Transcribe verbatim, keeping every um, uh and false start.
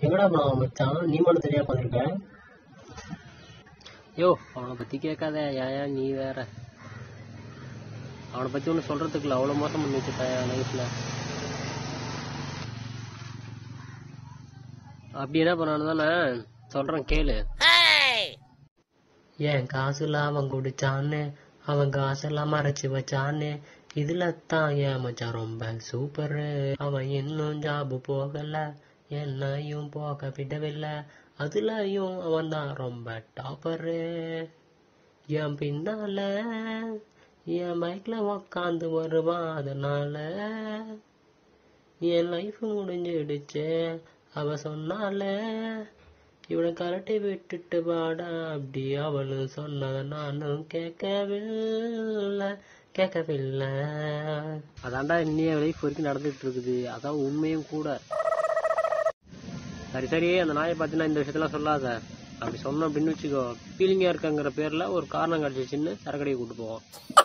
எங்கடா போனான் மச்சான்? நீ மட்டும் தெரியா பார்த்துருக்க. யோ அவனை பற்றி கேட்காத. ஏன் நீ வேற? அவனை பற்றி ஒன்று சொல்கிறதுக்குள்ள அவ்வளோ மோசம் பண்ணி வச்சுட்டேன் என் லைஃப்பில். அப்படி என்ன பண்ணான்னு தானே சொல்கிறேன் கேளு. ஏன் காசுல அவன் குடிச்சான்னு அவன் காசெல்லாம் மறைச்சு வச்சான்னு இதுல தான் ஏன் மச்சான் ரொம்ப சூப்பரு. அவன் இன்னும் ஜாபு போகல, என்னையும் போக விடவில்லை, அதுலயும் அவன் தான் ரொம்ப டாப்பரு. என் பின்னால என் பைக்ல உக்காந்து வருவான், அதனால என் லைஃப் முடிஞ்சிடுச்சு. அவ சொன்னால இவனை கரட்டி விட்டுட்டு வாடா அப்படி அவளும் சொன்னத நானும் கேட்கவில்லை கேட்கவில்லை. அதான்டா இன்னைய லைஃப் வரைக்கும் நடந்துட்டு இருக்குது. அதான் உண்மையும் கூட. சரி சரி அந்த நாயை பார்த்தீங்கன்னா இந்த விஷயத்தெல்லாம் சொல்லாத. அப்படி சொன்னோம் அப்படின்னு வச்சுக்கோ, ஃபீலிங்கா இருக்காங்கிற பேர்ல ஒரு காரணம் கிடைச்சிச்சுன்னு சரக்கடையை கூட்டு போவோம்.